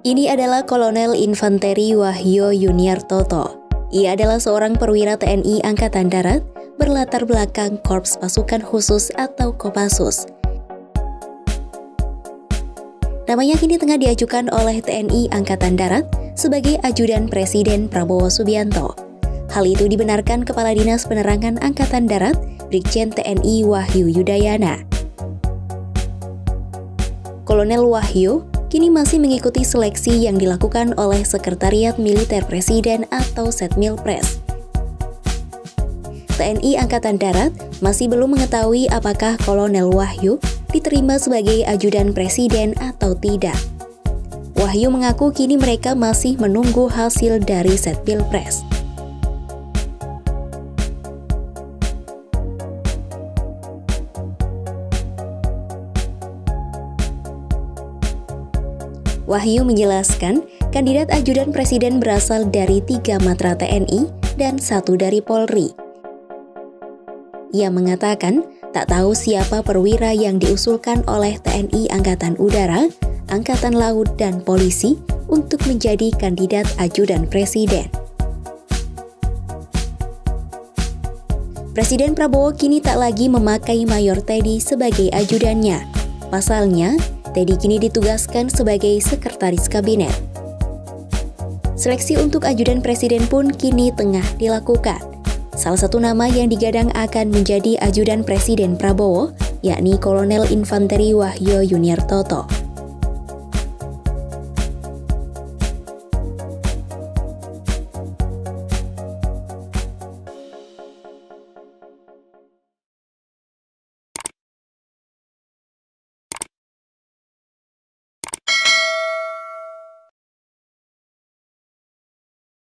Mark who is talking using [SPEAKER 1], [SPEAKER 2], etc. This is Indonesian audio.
[SPEAKER 1] Ini adalah Kolonel Infanteri Wahyo Yuniartoto. Ia adalah seorang perwira TNI Angkatan Darat berlatar belakang Korps Pasukan Khusus atau Kopassus. Namanya kini tengah diajukan oleh TNI Angkatan Darat sebagai ajudan Presiden Prabowo Subianto. Hal itu dibenarkan Kepala Dinas Penerangan Angkatan Darat, Brigjen TNI Wahyu Yudayana. Kolonel Wahyu kini masih mengikuti seleksi yang dilakukan oleh Sekretariat Militer Presiden atau Setmilpres. TNI Angkatan Darat masih belum mengetahui apakah Kolonel Wahyu diterima sebagai ajudan presiden atau tidak. Wahyu mengaku kini mereka masih menunggu hasil dari Setmilpres. Wahyu menjelaskan, kandidat ajudan presiden berasal dari 3 matra TNI dan 1 dari Polri. Ia mengatakan, tak tahu siapa perwira yang diusulkan oleh TNI Angkatan Udara, Angkatan Laut, dan Polisi untuk menjadi kandidat ajudan presiden. Presiden Prabowo kini tak lagi memakai Mayor Teddy sebagai ajudannya. Pasalnya, Teddy kini ditugaskan sebagai sekretaris kabinet. Seleksi untuk ajudan presiden pun kini tengah dilakukan. Salah satu nama yang digadang akan menjadi ajudan Presiden Prabowo, yakni Kolonel Infanteri Wahyo Yuniartoto.